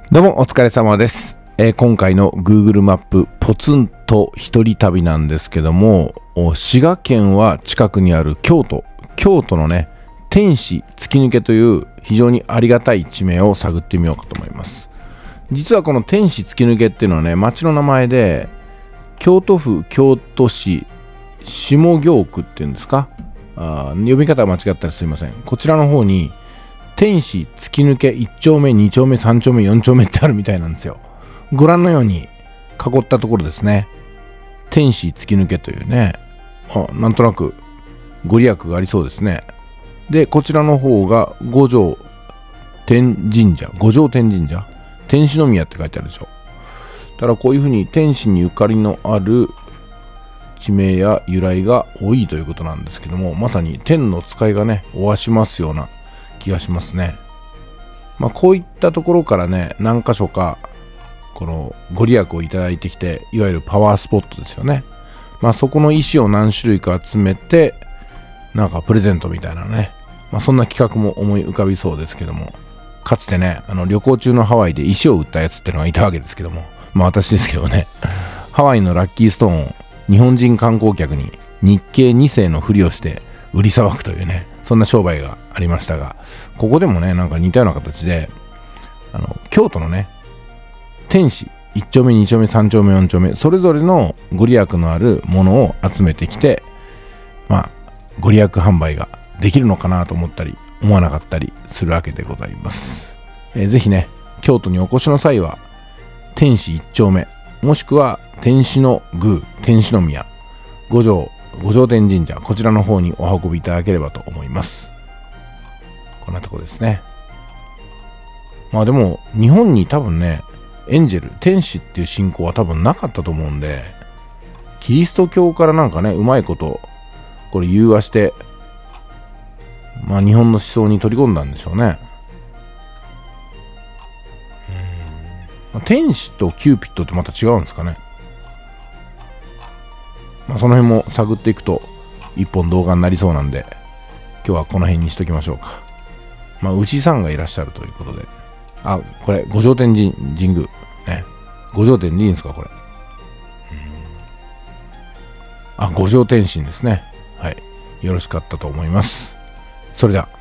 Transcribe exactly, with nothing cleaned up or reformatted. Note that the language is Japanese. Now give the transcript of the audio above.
どうもお疲れ様です。えー今回の Google マップポツンと一人旅なんですけども、お滋賀県は近くにある京都、京都のね、天使突き抜けという非常にありがたい地名を探ってみようかと思います。実はこの天使突き抜けっていうのはね、町の名前で、京都府京都市下京区っていうんですか、あー呼び方が間違ったらすいません。こちらの方に天使突き抜けいっ丁目に丁目さん丁目よん丁目ってあるみたいなんですよ。ご覧のように囲ったところですね。天使突き抜けというね、あなんとなくご利益がありそうですね。でこちらの方が五条天神社、五条天神社、天使宮って書いてあるでしょ。ただこういうふうに天使にゆかりのある地名や由来が多いということなんですけども、まさに天の使いがねおわしますような気がしますね。まあこういったところからね、何箇所かこのご利益をいただいてきて、いわゆるパワースポットですよね。まあそこの石を何種類か集めてなんかプレゼントみたいなね、まあそんな企画も思い浮かびそうですけども、かつてね、あの旅行中のハワイで石を売ったやつってのがいたわけですけども、まあ私ですけどね、ハワイのラッキーストーンを日本人観光客に日系に世のふりをして売りさばくというね、そんな商売がありましたが、ここでもね、なんか似たような形で、あの京都のね、天使いっ丁目に丁目さん丁目よん丁目、それぞれのご利益のあるものを集めてきて、まあご利益販売ができるのかなと思ったり思わなかったりするわけでございます。えー、ぜひね、京都にお越しの際は天使いっ丁目、もしくは天使の宮、天使宮、五条五条天神社、こちらの方にお運びいただければと思います。こんなとこですね。まあでも日本に多分ね、エンジェル、天使っていう信仰は多分なかったと思うんで、キリスト教からなんかね、うまいことこれ融和して、まあ日本の思想に取り込んだんでしょうね。うーん、まあ、天使とキューピッドってまた違うんですかね。まあその辺も探っていくと一本動画になりそうなんで、今日はこの辺にしときましょうか。まあ牛さんがいらっしゃるということで、あ、これ五条天神神宮ね、五条天でいいんですかこれ。あ、五条天神ですね。はい、よろしかったと思います。それでは。